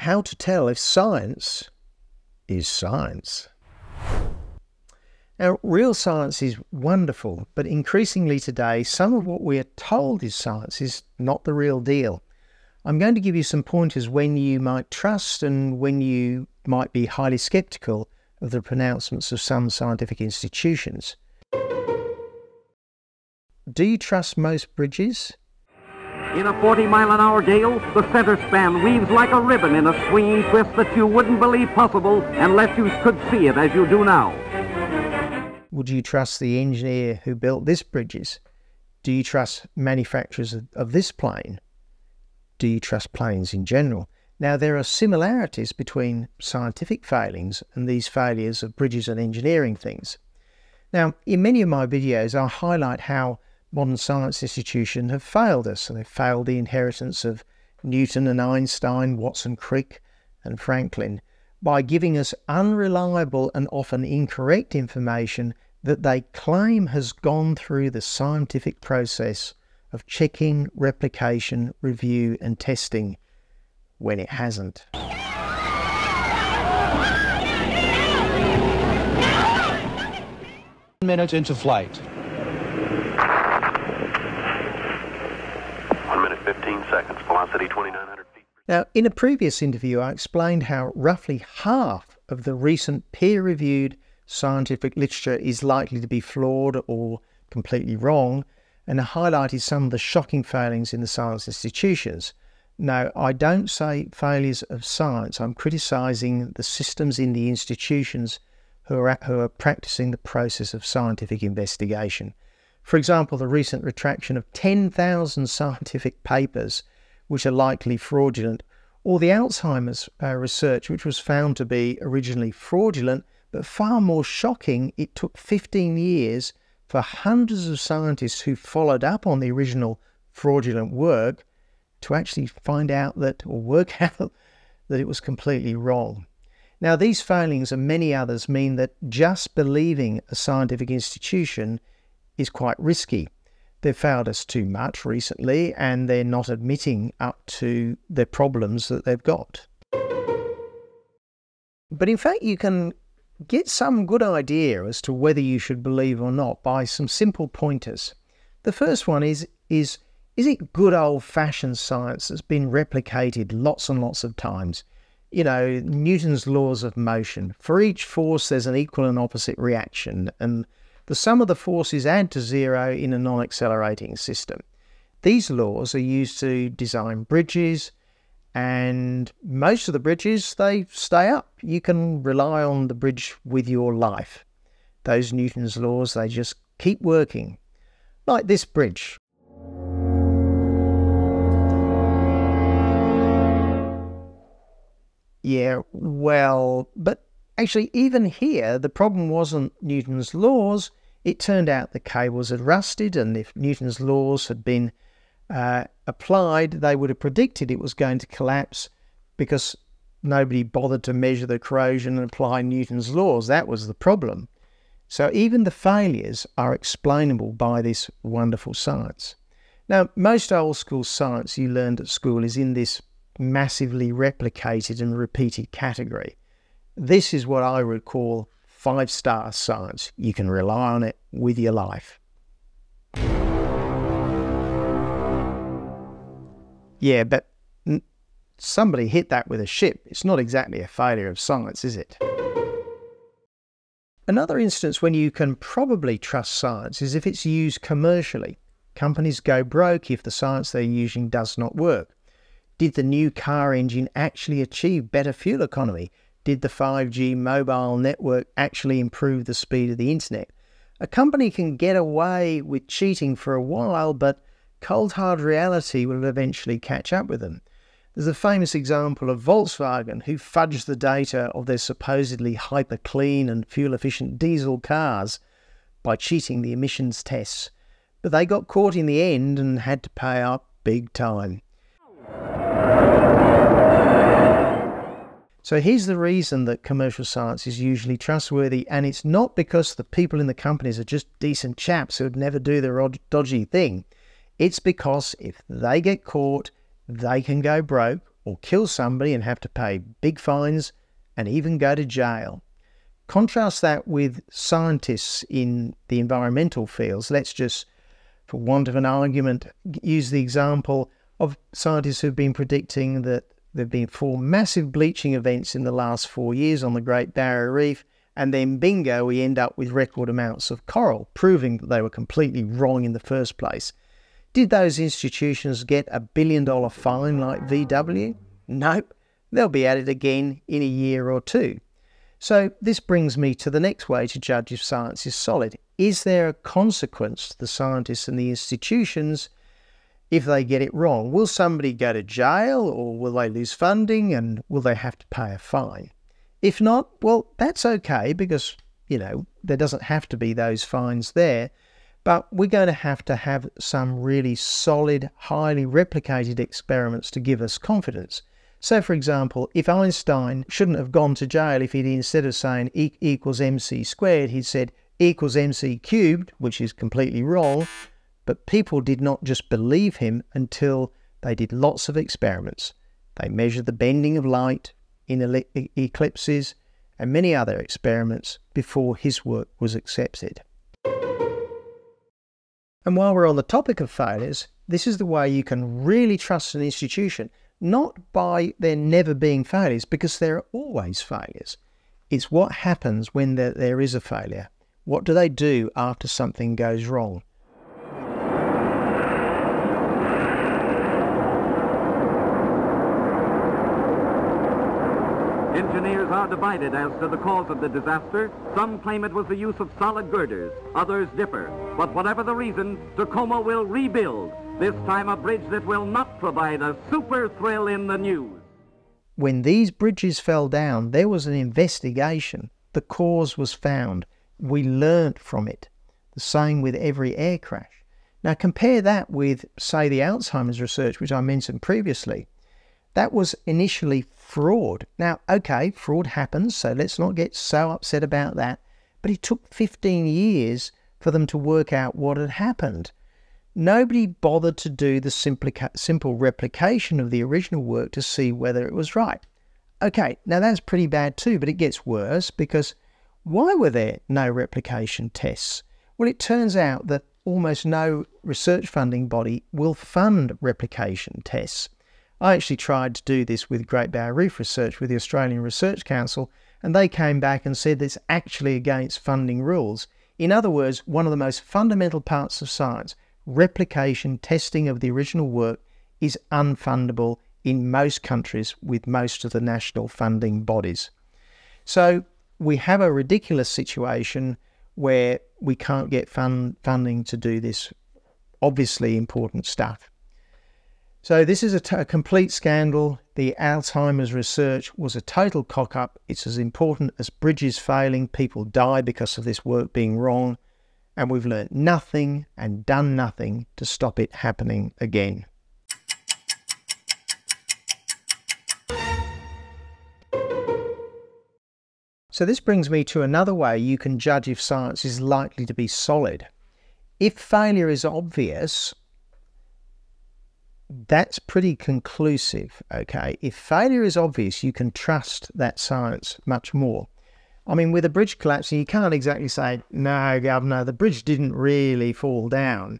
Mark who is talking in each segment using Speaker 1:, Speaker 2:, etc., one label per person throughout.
Speaker 1: how to tell if science is science. Now, real science is wonderful, but increasingly today, some of what we are told is science is not the real deal. I'm going to give you some pointers when you might trust and when you might be highly skeptical of the pronouncements of some scientific institutions. Do you trust most bridges?
Speaker 2: In a 40-mile-an-hour gale, the center span weaves like a ribbon in a swinging twist that you wouldn't believe possible unless you could see it as you do now.
Speaker 1: Would you trust the engineer who built this bridges? Do you trust manufacturers of this plane? Do you trust planes in general? Now, there are similarities between scientific failings and these failures of bridges and engineering things. Now, in many of my videos, I highlight how modern science institutions have failed us. They've failed the inheritance of Newton and Einstein, Watson, Crick and Franklin by giving us unreliable and often incorrect information that they claim has gone through the scientific process of checking, replication, review and testing, when it hasn't.
Speaker 3: Minute into flight.
Speaker 4: 1 minute 15 seconds, velocity 2,900 feet.
Speaker 1: Now, in a previous interview, I explained how roughly half of the recent peer-reviewed scientific literature is likely to be flawed or completely wrong, and I highlighted some of the shocking failings in the science institutions. Now, I don't say failures of science. I'm criticising the systems in the institutions who are practising the process of scientific investigation. For example, the recent retraction of 10,000 scientific papers which are likely fraudulent, or the Alzheimer's research which was found to be originally fraudulent, but far more shocking, it took 15 years for hundreds of scientists who followed up on the original fraudulent work to actually find out that, or work out that it was completely wrong. Now, these failings and many others mean that just believing a scientific institution is quite risky. They've failed us too much recently, and they're not admitting up to the problems that they've got. But in fact, you can get some good idea as to whether you should believe or not by some simple pointers. The first one is it good old-fashioned science that's been replicated lots and lots of times? You know, Newton's laws of motion. For each force, there's an equal and opposite reaction, and the sum of the forces add to zero in a non-accelerating system. These laws are used to design bridges, and most of the bridges, they stay up. You can rely on the bridge with your life. Those Newton's laws, they just keep working. Like this bridge. Yeah, well, but actually even here, the problem wasn't Newton's laws. It turned out the cables had rusted, and if Newton's laws had been applied, they would have predicted it was going to collapse because nobody bothered to measure the corrosion and apply Newton's laws. That was the problem. So even the failures are explainable by this wonderful science. Now, most old school science you learned at school is in this massively replicated and repeated category. This is what I would call 5-star science. You can rely on it with your life. Yeah, but somebody hit that with a ship. It's not exactly a failure of science, is it? Another instance when you can probably trust science is if it's used commercially. Companies go broke if the science they're using does not work. Did the new car engine actually achieve better fuel economy? Did the 5G mobile network actually improve the speed of the internet? A company can get away with cheating for a while, but cold hard reality will eventually catch up with them. There's a famous example of Volkswagen, who fudged the data of their supposedly hyper clean and fuel efficient diesel cars by cheating the emissions tests. But they got caught in the end and had to pay up big time. So here's the reason that commercial science is usually trustworthy, and it's not because the people in the companies are just decent chaps who would never do the dodgy thing. It's because if they get caught, they can go broke, or kill somebody and have to pay big fines and even go to jail. Contrast that with scientists in the environmental fields. Let's just, for want of an argument, use the example of scientists who've been predicting that there have been 4 massive bleaching events in the last 4 years on the Great Barrier Reef, and then bingo, we end up with record amounts of coral, proving that they were completely wrong in the first place. Did those institutions get a $1 billion fine like VW? Nope. They'll be at it again in a year or two. So this brings me to the next way to judge if science is solid. Is there a consequence to the scientists and the institutions if they get it wrong? Will somebody go to jail, or will they lose funding, and will they have to pay a fine? If not, well, that's okay, because, there doesn't have to be those fines there. But we're going to have some really solid, highly replicated experiments to give us confidence. So, for example, if Einstein shouldn't have gone to jail if he'd, instead of saying E equals mc squared, he'd said E equals mc cubed, which is completely wrong. But people did not just believe him until they did lots of experiments. They measured the bending of light in eclipses and many other experiments before his work was accepted. And while we're on the topic of failures, this is the way you can really trust an institution, not by there never being failures, because there are always failures. It's what happens when there is a failure. What do they do after something goes wrong?
Speaker 2: Engineers are divided as to the cause of the disaster. Some claim it was the use of solid girders. Others differ. But whatever the reason, Tacoma will rebuild. This time a bridge that will not provide a super thrill in the news.
Speaker 1: When these bridges fell down, there was an investigation. The cause was found. We learnt from it. The same with every air crash. Now compare that with, say, the Alzheimer's research, which I mentioned previously. That was initially fraud. Now, okay, fraud happens, so let's not get so upset about that. But it took 15 years for them to work out what had happened. Nobody bothered to do the simple replication of the original work to see whether it was right. Okay, now that's pretty bad too, but it gets worse, because why were there no replication tests? Well, it turns out that almost no research funding body will fund replication tests. I actually tried to do this with Great Barrier Reef research with the Australian Research Council, and they came back and said it's actually against funding rules. In other words, one of the most fundamental parts of science, replication testing of the original work, is unfundable in most countries with most of the national funding bodies. So we have a ridiculous situation where we can't get funding to do this obviously important stuff. So this is a complete scandal. The Alzheimer's research was a total cock-up. It's as important as bridges failing. People die because of this work being wrong. And we've learnt nothing and done nothing to stop it happening again. So this brings me to another way you can judge if science is likely to be solid. If failure is obvious, that's pretty conclusive, okay? If failure is obvious, you can trust that science much more. I mean, with a bridge collapsing, you can't exactly say, no, Governor, the bridge didn't really fall down.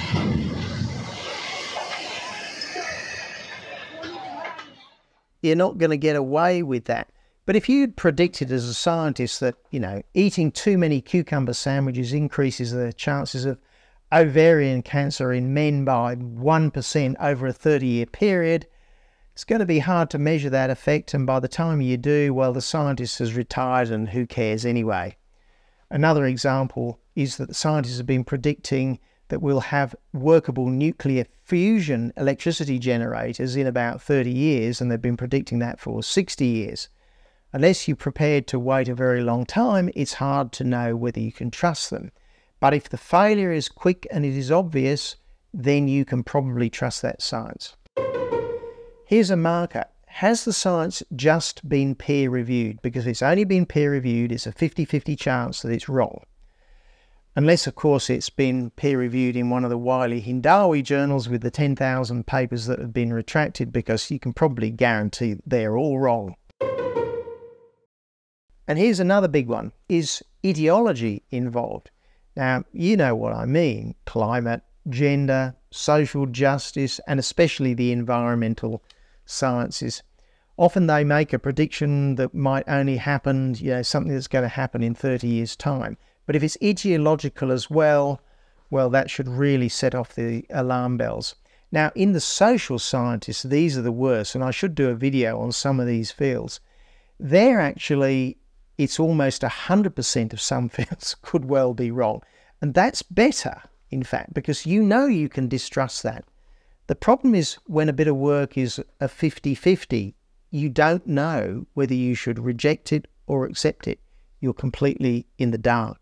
Speaker 1: You're not going to get away with that. But if you'd predicted as a scientist that, eating too many cucumber sandwiches increases the chances of ovarian cancer in men by 1% over a 30-year period, it's going to be hard to measure that effect, and by the time you do, well, the scientist has retired and who cares anyway. Another example is that the scientists have been predicting that we'll have workable nuclear fusion electricity generators in about 30 years, and they've been predicting that for 60 years. Unless you're prepared to wait a very long time, it's hard to know whether you can trust them. But if the failure is quick and it is obvious, then you can probably trust that science. Here's a marker. Has the science just been peer-reviewed? Because if it's only been peer-reviewed, it's a 50-50 chance that it's wrong. Unless, of course, it's been peer-reviewed in one of the wily Hindawi journals with the 10,000 papers that have been retracted, because you can probably guarantee they're all wrong. And here's another big one. Is ideology involved? Now, you know what I mean. Climate, gender, social justice, and especially the environmental sciences. Often they make a prediction that might only happen, something that's going to happen in 30 years' time. But if it's ideological as well, that should really set off the alarm bells. Now, in the social scientists, these are the worst, and I should do a video on some of these fields. They're actually, it's almost 100% of some fields could well be wrong. And that's better, in fact, because you can distrust that. The problem is when a bit of work is a 50-50, you don't know whether you should reject it or accept it. You're completely in the dark.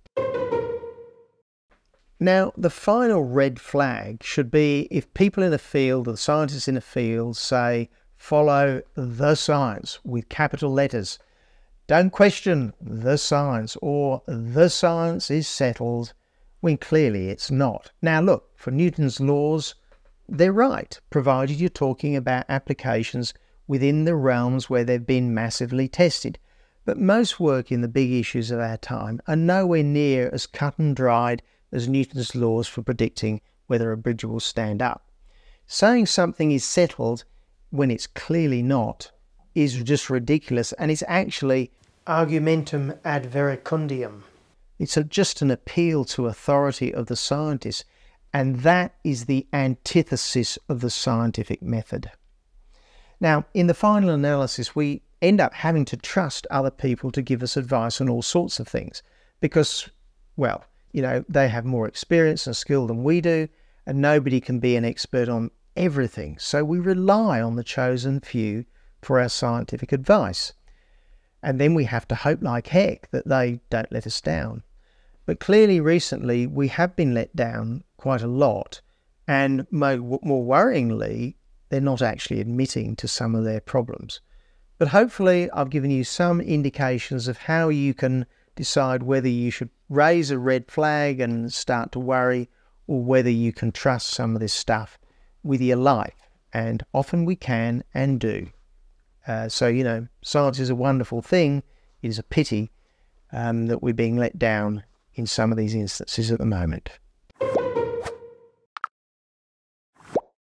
Speaker 1: Now, the final red flag should be if people in a field, or scientists in a field, say, follow the science with capital letters. Don't question the science, or the science is settled, when clearly it's not. Now look, for Newton's laws, they're right, provided you're talking about applications within the realms where they've been massively tested. But most work in the big issues of our time are nowhere near as cut and dried as Newton's laws for predicting whether a bridge will stand up. Saying something is settled when it's clearly not is just ridiculous, and it's actually argumentum ad verecundium. It's just an appeal to authority of the scientists, and that is the antithesis of the scientific method. Now, in the final analysis, we end up having to trust other people to give us advice on all sorts of things because, they have more experience and skill than we do, and nobody can be an expert on everything. So we rely on the chosen few for our scientific advice. And then we have to hope like heck that they don't let us down. But clearly recently we have been let down quite a lot, and more worryingly, they're not actually admitting to some of their problems. But hopefully I've given you some indications of how you can decide whether you should raise a red flag and start to worry, or whether you can trust some of this stuff with your life. And often we can and do. So, science is a wonderful thing. It is a pity that we're being let down in some of these instances at the moment.